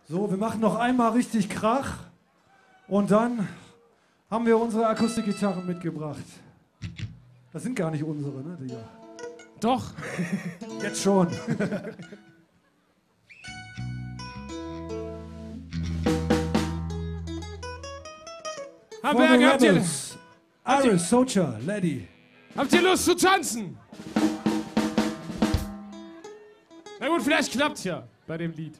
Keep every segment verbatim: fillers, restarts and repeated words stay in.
So, wir machen noch einmal richtig Krach und dann haben wir unsere Akustikgitarren mitgebracht. Das sind gar nicht unsere, ne, Digga? Doch. Jetzt schon. Herr Berger, habt ihr, habt, ihr, Iris, Socha, Lady. habt ihr Lust zu tanzen? Na gut, vielleicht klappt's ja bei dem Lied.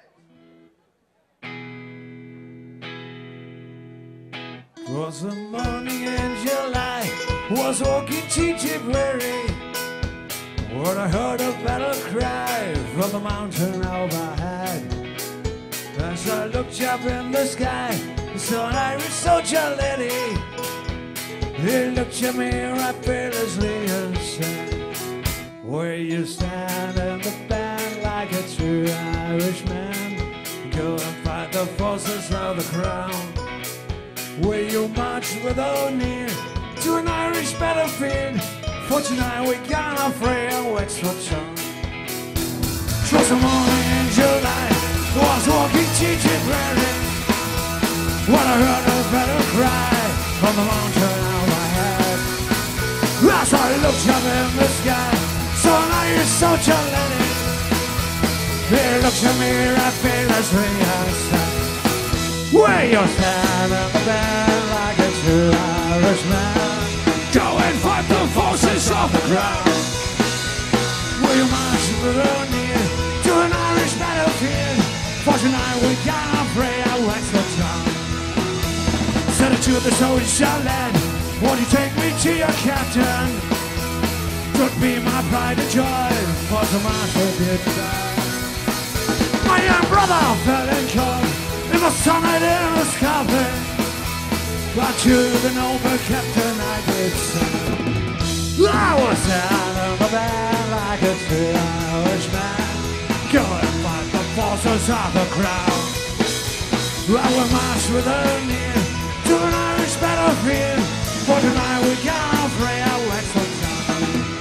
It was a morning in July, was walking to Tipperary, when I heard a battle cry from the mountain overhead. As I looked up in the sky, I saw an Irish soldier lady. He looked at me right fearlessly and said, "Where you stand in the band like a true Irishman, go and fight the forces of the crown. Will you march with O'Neill to an Irish battlefield? For tonight we gonna free our Wexford town." Twas a morning in July, I was walking to Tipperary, when I heard a battle cry from the mountain overhead. As I looked up in the sky, saw an Irish soldier lady. He looked at me right fearlessly and said, "Where you stand in the band like a true Irishman, go and fight the forces of the crown. Will you march with O'Neill to an Irish battlefield? For tonight we gonna free our Wexford town." Said it to the soldier lad, "Won't you take me to your captain? Could be my pride and joy, for the master did die. My young brother fell in cold in the sunlight in his coffin, but to the noble captain I did say, I was down in the band like a true Irishman, go and fight the forces of the crown. I will march with O'Neill to an Irish battlefield, for tonight we gonna free our Wexford town."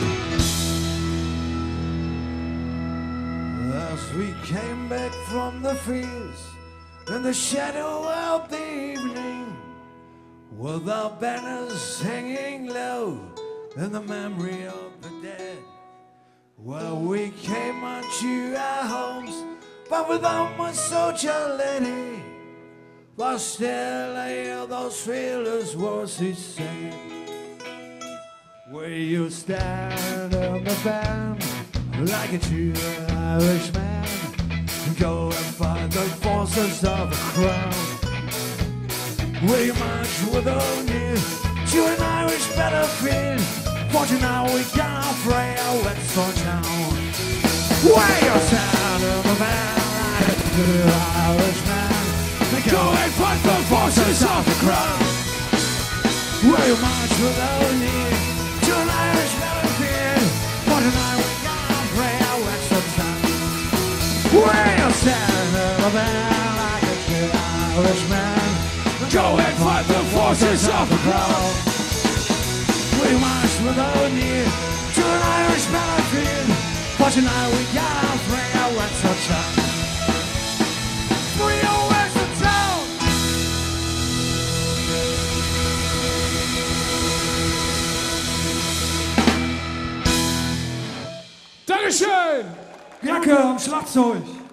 As we came back from the fields in the shadow of the evening, with our banners hanging low in the memory of the dead, well, we came unto our homes, but without my soldier lady. But still I hear those fearless words he said, "Will you stand in the band like a true Irishman, go and fight the forces of the crown? Will you march with O'Neill to an Irish battlefield? For tonight we gonna free our Wexford town. Will you stand in the band like a true Irishman, go and fight the forces of the crown? Will you march with O'Neill to an Irish battlefield? For tonight we gonna free our Wexford town. Will you stand in the band like a true Irishman, go and fight the forces of the crown? Will you march with O'Neill to an Irish battlefield? For tonight we gonna free our Wexford town. Free our Wexford town. Dankeschön! Jacke am Schlagzeug.